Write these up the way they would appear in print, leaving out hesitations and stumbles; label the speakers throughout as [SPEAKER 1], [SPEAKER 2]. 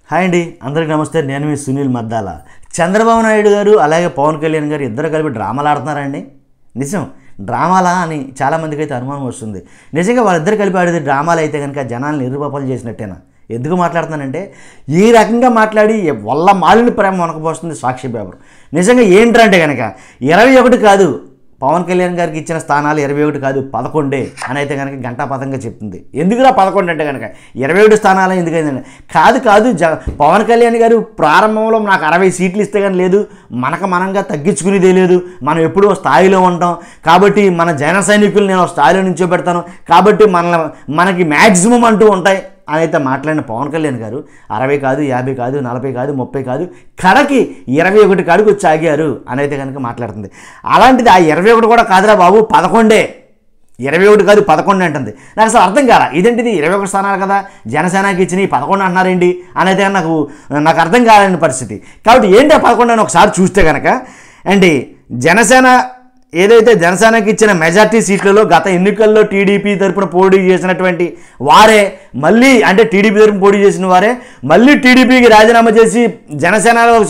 [SPEAKER 1] Hi అండి, అందరికీ నమస్తే. నేను మీ సునీల్ మద్దాల. చంద్రబాబు నాయుడు గారు అలాగే పవన్ కళ్యాణ్ గారు ఇద్దరు కలిపి డ్రామాలు ఆడుతున్నారండి. నిజం, డ్రామాలా అని చాలామందికి అయితే అనుమానం వస్తుంది. నిజంగా వాళ్ళిద్దరు కలిపి ఆడేది డ్రామాలు అయితే కనుక జనాలను నిర్వపలు చేసినట్టేనా? ఎందుకు మాట్లాడుతున్నానంటే, ఈ రకంగా మాట్లాడి వల్ల మాలిన ప్రేమ వనకపోస్తుంది సాక్షి పేపర్. నిజంగా ఏంటంటే కనుక 21 కాదు, పవన్ కళ్యాణ్ గారికి ఇచ్చిన స్థానాలు 21 కాదు 11 అని అయితే కనుక ఘంటాపథంగా చెప్తుంది. ఎందుకురా 11 అంటే కనుక 21 స్థానాలు ఎందుకైందండి? కాదు పవన్ కళ్యాణ్ గారు ప్రారంభంలో నాకు 60 సీట్లు ఇస్తే కానీ లేదు, మనంగా తగ్గించుకునేదే లేదు, మనం ఎప్పుడూ స్థాయిలో ఉంటాం కాబట్టి మన జన సైనికులు నేను స్థాయిలో నుంచోబెడతాను కాబట్టి మనకి మ్యాక్సిమం అంటూ ఉంటాయి అని అయితే మాట్లాడిన పవన్ కళ్యాణ్ గారు 60 కాదు 50 కాదు 40 కాదు 30 కాదు కడకి 21 కాడికి వచ్చి ఆగారు అని అయితే కనుక మాట్లాడుతుంది. అలాంటిది ఆ 21 కూడా కాదురా బాబు, 11, 21 కాదు 11 అంటుంది. నాకు అసలు అర్థం కాల, ఇదేంటిది 21 స్థానాలు కదా జనసేనకి ఇచ్చినాయి 11 అంటున్నారేంటి అని అయితే నాకు అర్థం కాలేని పరిస్థితి. కాబట్టి ఏంటి ఆ 11 అని ఒకసారి చూస్తే కనుక అండి, జనసేన ఏదైతే జనసేనకి ఇచ్చిన మెజార్టీ సీట్లలో గత ఎన్నికల్లో టీడీపీ తరపున పోటీ చేసినటువంటి వారే మళ్ళీ, అంటే టీడీపీ తరపున పోటీ చేసిన వారే మళ్ళీ టీడీపీకి రాజీనామా చేసి జనసేనలోకి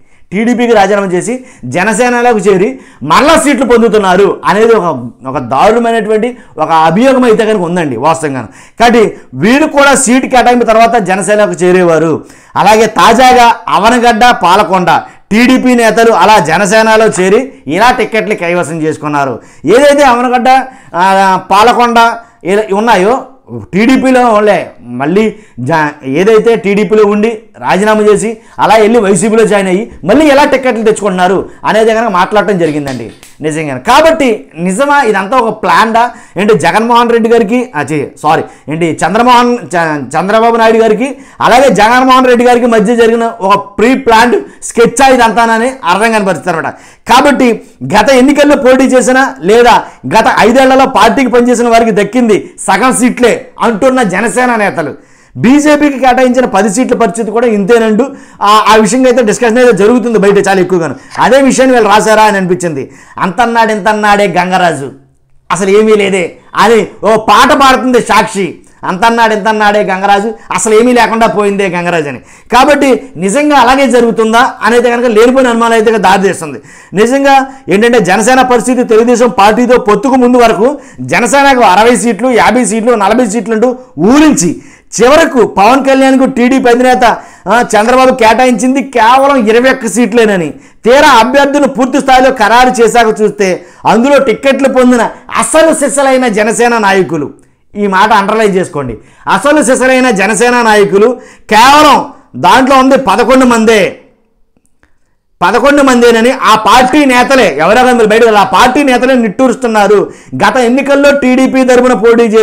[SPEAKER 1] చేరి మరలా సీట్లు పొందుతున్నారు అనేది ఒక దారుణమైనటువంటి ఒక అభియోగం అయితే కనుక ఉందండి వాస్తవంగా. కాబట్టి వీరు కూడా సీటు కేటాయింపు తర్వాత జనసేనకు చేరేవారు. అలాగే తాజాగా అవనగడ్డ, పాలకొండ టీడీపీ నేతలు అలా జనసేనలో చేరి ఇలా టిక్కెట్లు కైవసం చేసుకున్నారు. ఏదైతే అవనగడ్డ, పాలకొండ ఉన్నాయో టీడీపీలో మళ్ళీ ఏదైతే టీడీపీలో ఉండి రాజీనామా చేసి అలా వెళ్ళి వైసీపీలో జాయిన్ అయ్యి మళ్ళీ ఎలా టిక్కెట్లు తెచ్చుకుంటున్నారు అనేది కనుక మాట్లాడటం జరిగిందండి నిజంగా. కాబట్టి నిజమా ఇదంతా ఒక ప్లాన్డా ఏంటి? జగన్మోహన్ రెడ్డి గారికి చంద్రబాబు నాయుడు గారికి అలాగే జగన్మోహన్ రెడ్డి గారికి మధ్య జరిగిన ఒక ప్రీ ప్లాన్డ్ స్కెచ్ ఇదంతానని అర్థం కనపరుస్తారన్నమాట. కాబట్టి గత ఎన్నికల్లో పోటీ చేసిన లేదా గత 5 ఏళ్లలో పార్టీకి పనిచేసిన వారికి దక్కింది సగం సీట్లే అంటున్న జనసేన నేతలు బీజేపీకి కేటాయించిన 10 సీట్ల పరిస్థితి కూడా ఇంతేనండు. ఆ విషయంగా అయితే డిస్కషన్ అయితే జరుగుతుంది బయట చాలా ఎక్కువగాను. అదే విషయాన్ని వీళ్ళు రాశారా అని అనిపించింది. అంతన్నాడు ఇంతన్నాడే గంగరాజు అసలు ఏమీ లేదే అని ఓ పాట పాడుతుంది సాక్షి. అంతన్నాడు ఇంతన్నాడే గంగరాజు అసలు ఏమీ లేకుండా పోయిందే గంగరాజు అని. కాబట్టి నిజంగా అలాగే జరుగుతుందా అనేది కనుక లేనిపోయిన అనుమానం అయితే దారితీస్తుంది. నిజంగా ఏంటంటే జనసేన పరిస్థితి తెలుగుదేశం పార్టీతో పొత్తుకు ముందు వరకు జనసేనకు 60 సీట్లు 50 సీట్లు 40 సీట్లు అంటూ ఊరించి చివరకు పవన్ కళ్యాణ్కు టీడీపీ అధినేత చంద్రబాబు కేటాయించింది కేవలం 21 సీట్లేనని. తీరా అభ్యర్థులను పూర్తి స్థాయిలో ఖరారు చేశాక చూస్తే అందులో టిక్కెట్లు పొందిన అసలు సిసలైన జనసేన నాయకులు, ఈ మాట అండర్లైన్ చేసుకోండి, అసలు సిసలైన జనసేన నాయకులు కేవలం దాంట్లో ఉంది 11 మందేనని ఆ పార్టీ నేతలే ఎవరెవరు బయట ఆ పార్టీ నేతలే నిట్టూరుస్తున్నారు. గత ఎన్నికల్లో టీడీపీ తరపున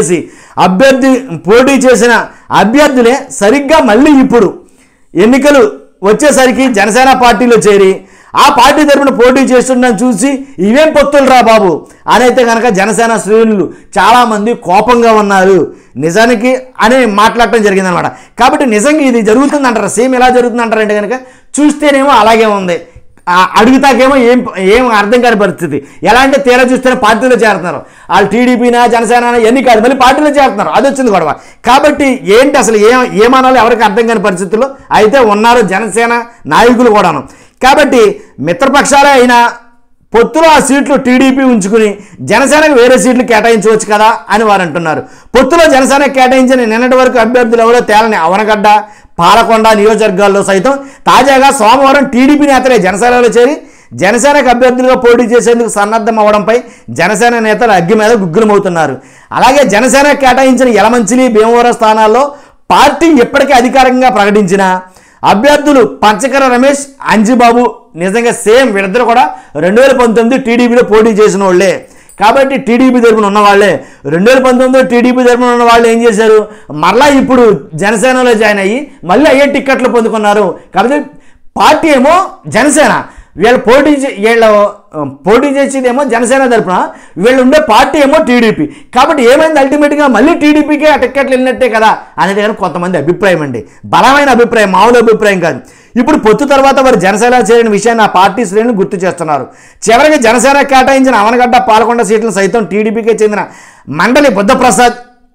[SPEAKER 1] పోటీ చేసిన అభ్యర్థులే సరిగ్గా మళ్ళీ ఇప్పుడు ఎన్నికలు వచ్చేసరికి జనసేన పార్టీలో చేరి ఆ పార్టీ తరపున పోటీ చేస్తుండని చూసి ఇవేం పొత్తులు రా బాబు అని అయితే కనుక జనసేన శ్రేణులు చాలామంది కోపంగా ఉన్నారు నిజానికి అని మాట్లాడటం జరిగిందనమాట. కాబట్టి నిజంగా ఇది జరుగుతుందంటారా? సేమ్ ఎలా జరుగుతుందంటారంటే కనుక చూస్తేనేమో అలాగే ఉంది, అడుగుతాకేమో ఏం అర్థం కాని పరిస్థితి. ఎలా అంటే తీరా చూస్తేనే పార్టీలో చేరుతున్నారు. వాళ్ళు టీడీపీనా జనసేన ఎన్ని కాదు మళ్ళీ పార్టీలో చేరుతున్నారు, అది వచ్చింది గొడవ. కాబట్టి ఏంటి అసలు ఏమనాలో ఎవరికి అర్థం కాని పరిస్థితుల్లో అయితే ఉన్నారు జనసేన నాయకులు కూడాను. కాబట్టి మిత్రపక్షాలే అయినా పొత్తులో ఆ సీట్లు టీడీపీ ఉంచుకుని జనసేనకు వేరే సీట్లు కేటాయించవచ్చు కదా అని వారు అంటున్నారు. పొత్తులో జనసేనకు కేటాయించిన నిన్నటి వరకు అభ్యర్థులు ఎవరో తేలని అవనగడ్డ, పాలకొండ నియోజకవర్గాల్లో సైతం తాజాగా సోమవారం టీడీపీ నేతలే జనసేనలో చేరి జనసేనకు అభ్యర్థులుగా పోటీ చేసేందుకు సన్నద్ధం అవడంపై జనసేన నేతలు అగ్గి మీద గుగ్గులమవుతున్నారు. అలాగే జనసేన కేటాయించిన యలమంచిలి, భీమవరం స్థానాల్లో పార్టీ ఇప్పటికే అధికారికంగా ప్రకటించిన అభ్యర్థులు పంచకర రమేష్, అంజిబాబు నిజంగా సేమ్ వీళ్ళిద్దరు కూడా 2019 టీడీపీలో పోటీ చేసిన వాళ్ళే. కాబట్టి టీడీపీ తరపున ఉన్న వాళ్ళే 2019 టీడీపీ తరపున ఉన్న వాళ్ళు ఏం చేశారు, మరలా ఇప్పుడు జనసేనలో జాయిన్ అయ్యి మళ్ళీ అయ్యే టిక్కెట్లు పొందుకున్నారు. కాబట్టి పార్టీ ఏమో జనసేన, వీళ్ళు పోటీ చేసేదేమో జనసేన తరపున, వీళ్ళు ఉండే పార్టీ ఏమో టీడీపీ. కాబట్టి ఏమైంది అల్టిమేట్గా మళ్ళీ టీడీపీకే ఆ టిక్కెట్లు వెళ్ళినట్టే కదా అనేది కానీ కొంతమంది అభిప్రాయం అండి. బలమైన అభిప్రాయం, మామూలు అభిప్రాయం కాదు. ఇప్పుడు పొత్తు తర్వాత వారు జనసేన చేరిన విషయాన్ని ఆ పార్టీ శ్రేణులు గుర్తు చేస్తున్నారు. చివరికి జనసేన కేటాయించిన అవనగడ్డ, పాలకొండ సీట్లను సైతం టీడీపీకే చెందిన మండలి బుద్ధప్రసాద్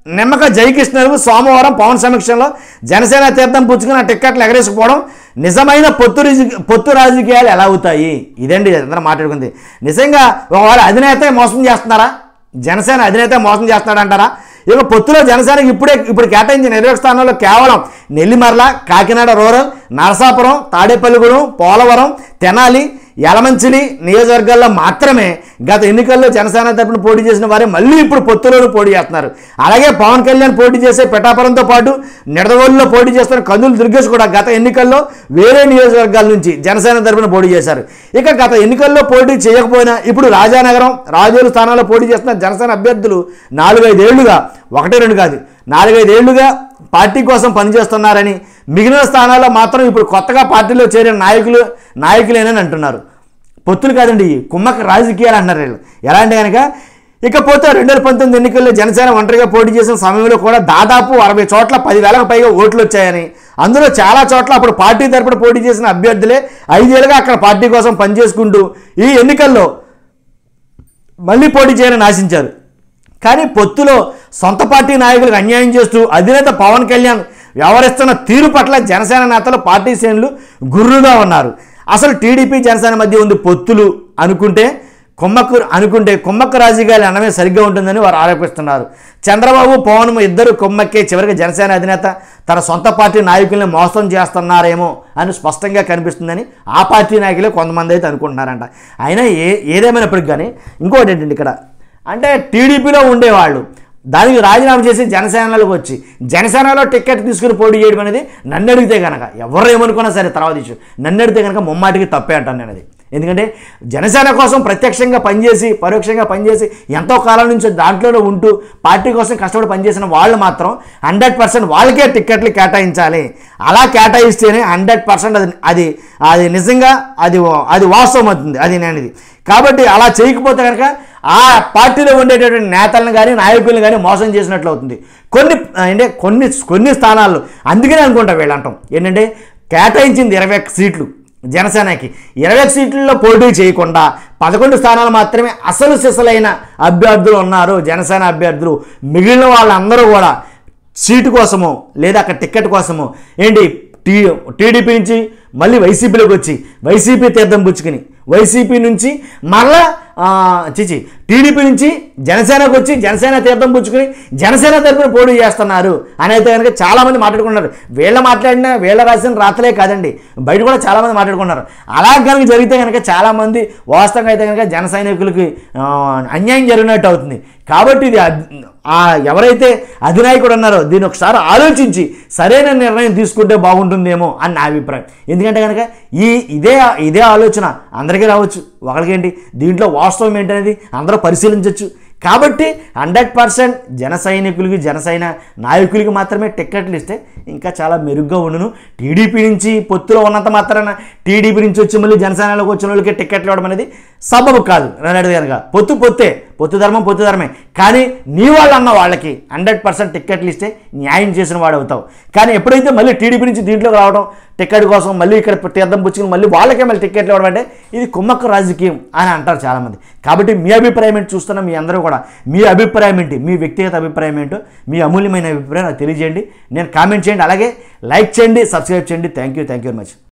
[SPEAKER 1] నిమ్మక జయకృష్ణకు సోమవారం పవన్ సమీక్షలో జనసేన తీర్థం పుచ్చుకుని ఆ టిక్కెట్లు ఎగరేసుకుపోవడం నిజమైన పొత్తు రాజకీయాలు ఎలా అవుతాయి? ఇదండి అందరూ మాట్లాడుకుంది. నిజంగా ఒకవేళ అధినేత మోసం చేస్తున్నారా? జనసేన అధినేత మోసం చేస్తున్నాడంటారా? ఇక పొత్తులో జనసేనకి ఇప్పుడు కేటాయించిన 20 స్థానాల్లో కేవలం నెల్లిమర్ల, కాకినాడ రూరల్, నరసాపురం, తాడేపల్లిగూడెం, పోలవరం, తెనాలి, యలమంచిలి నియోజకవర్గాల్లో మాత్రమే గత ఎన్నికల్లో జనసేన తరపున పోటీ చేసిన వారే మళ్ళీ ఇప్పుడు పొత్తులోనూ పోటీ చేస్తున్నారు. అలాగే పవన్ కళ్యాణ్ పోటీ చేసే పిఠాపురంతో పాటు నిడదవోలులో పోటీ చేస్తున్న కందులు దుర్గేష్ కూడా గత ఎన్నికల్లో వేరే నియోజకవర్గాల నుంచి జనసేన తరపున పోటీ చేశారు. ఇక గత ఎన్నికల్లో పోటీ చేయకపోయినా ఇప్పుడు రాజానగరం, రాజోలు స్థానాల్లో పోటీ చేస్తున్న జనసేన అభ్యర్థులు 4-5 ఏళ్లుగా 1-2 కాదు 4-5 ఏళ్లుగా పార్టీ కోసం పనిచేస్తున్నారని, మిగిలిన స్థానాల్లో మాత్రం ఇప్పుడు కొత్తగా పార్టీలో చేరిన నాయకులేనని అంటున్నారు. పొత్తులు కాదండి, కుమ్మక్క రాజకీయాలు అంటున్నారు వీళ్ళు. ఎలా అంటే కనుక ఇకపోతే 2019 ఎన్నికల్లో జనసేన ఒంటరిగా పోటీ చేసిన సమయంలో కూడా దాదాపు 60 చోట్ల 10,000కు పైగా ఓట్లు వచ్చాయని, అందులో చాలా చోట్ల అప్పుడు పార్టీ తరపున పోటీ చేసిన అభ్యర్థులే 5 ఏళ్ళుగా అక్కడ పార్టీ కోసం పనిచేసుకుంటూ ఈ ఎన్నికల్లో మళ్ళీ పోటీ చేయాలని ఆశించారు. కానీ పొత్తులో సొంత పార్టీ నాయకులకు అన్యాయం చేస్తూ అధినేత పవన్ కళ్యాణ్ వ్యవహరిస్తున్న తీరు పట్ల జనసేన నేతలు, పార్టీ శ్రేణులు గుర్రుగా ఉన్నారు. అసలు టీడీపీ జనసేన మధ్య ఉంది పొత్తులు అనుకుంటే కుమ్మక్క రాజకీయాలు అనమే సరిగ్గా ఉంటుందని వారు ఆరోపిస్తున్నారు. చంద్రబాబు, పవన్ ఇద్దరు కుమ్మక్కే చివరికి జనసేన అధినేత తన సొంత పార్టీ నాయకుల్ని మోసం చేస్తున్నారేమో అని స్పష్టంగా కనిపిస్తుందని ఆ పార్టీ నాయకులే కొంతమంది అయితే అనుకుంటున్నారంట. అయినా ఏదేమైనప్పటికీ కానీ ఇంకోటి ఏంటంటే ఇక్కడ అంటే టీడీపీలో ఉండేవాళ్ళు దానికి రాజీనామా చేసి జనసేనలోకి వచ్చి జనసేనలో టికెట్ తీసుకుని పోటీ చేయడం అనేది నన్ను అడిగితే కనుక ఎవరు ఏమనుకున్నా సరే తర్వాత ఇష్యూ, నన్ను అడిగితే కనుక ముమ్మాటికి తప్పే అంటాను నేను అది. ఎందుకంటే జనసేన కోసం ప్రత్యక్షంగా పనిచేసి పరోక్షంగా పనిచేసి ఎంతో కాలం నుంచి దాంట్లోనే ఉంటూ పార్టీ కోసం కష్టపడి పనిచేసిన వాళ్ళు మాత్రం 100% వాళ్ళకే టిక్కెట్లు కేటాయించాలి. అలా కేటాయిస్తేనే 100% అది నిజంగా అది వాస్తవం అవుతుంది. అది నేనిది కాబట్టి అలా చేయకపోతే కనుక ఆ పార్టీలో ఉండేటటువంటి నేతలను కానీ నాయకులను కానీ మోసం చేసినట్లు అవుతుంది కొన్ని స్థానాల్లో. అందుకనే అనుకుంటా వీళ్ళు అంటాం ఏంటంటే కేటాయించింది 21 సీట్లు జనసేనకి, 21 సీట్లలో పోటీ చేయకుండా 11 స్థానాలు మాత్రమే అసలు సిసలైన అభ్యర్థులు ఉన్నారు జనసేన అభ్యర్థులు. మిగిలిన వాళ్ళందరూ కూడా సీటు కోసమో లేదా అక్కడ టికెట్ కోసమో టీడీపీ నుంచి మళ్ళీ వైసీపీలోకి వచ్చి వైసీపీ తీర్థం పుచ్చుకుని వైసీపీ నుంచి మరలా టీడీపీ నుంచి జనసేనకు వచ్చి జనసేన తీర్థం పుచ్చుకుని జనసేన తరపున పోటీ చేస్తున్నారు అని అయితే కనుక చాలామంది మాట్లాడుకున్నారు. వీళ్ళ రాసిన రాతలే కాదండి, బయట కూడా చాలామంది మాట్లాడుకున్నారు. అలా కనుక జరిగితే కనుక చాలామంది వాస్తవంగా అయితే కనుక జన సైనికులకి అన్యాయం జరిగినట్టు అవుతుంది. కాబట్టి ఇది ఎవరైతే అధినాయకుడు ఉన్నారో దీన్ని ఒకసారి ఆలోచించి సరైన నిర్ణయం తీసుకుంటే బాగుంటుందేమో అని నా అభిప్రాయం. ఎందుకంటే కనుక ఇదే ఆలోచన అందరికీ రావచ్చు, ఒకరికేంటి దీంట్లో వాస్తవం ఏంటనేది అందరూ పరిశీలించవచ్చు. కాబట్టి 100% జన సైనికులకి జనసేన నాయకులకి మాత్రమే టిక్కెట్లు ఇస్తే ఇంకా చాలా మెరుగ్గా ఉండును. టీడీపీ నుంచి పొత్తులో ఉన్నంత మాత్రాన టీడీపీ నుంచి వచ్చి మళ్ళీ జనసేనలోకి వచ్చిన వాళ్ళకి టిక్కెట్లు ఇవ్వడం అనేది సబబు కాదు. నన్ను కనుక పొత్తు ధర్మమే. కానీ నీ వాళ్ళు అన్న వాళ్ళకి 100% టిక్కెట్లు ఇస్తే న్యాయం చేసిన వాడు అవుతావు. కానీ ఎప్పుడైతే మళ్ళీ టీడీపీ నుంచి దీంట్లోకి రావడం టికెట్ కోసం మళ్ళీ ఇక్కడ తీర్థం పుచ్చుకుని మళ్ళీ వాళ్ళకే మళ్ళీ టిక్కెట్లు ఇవ్వడం అంటే ఇది కుమ్మక్క రాజకీయం అని అంటారు చాలామంది. కాబట్టి మీ అభిప్రాయం ఏంటి చూస్తున్న మీ అందరూ కూడా మీ అభిప్రాయం ఏంటి, మీ వ్యక్తిగత అభిప్రాయం ఏంటో మీ అమూల్యమైన అభిప్రాయం నాకు తెలియజేయండి. నేను కామెంట్ చేయండి, అలాగే లైక్ చేయండి, సబ్స్క్రైబ్ చేయండి. Thank you very much.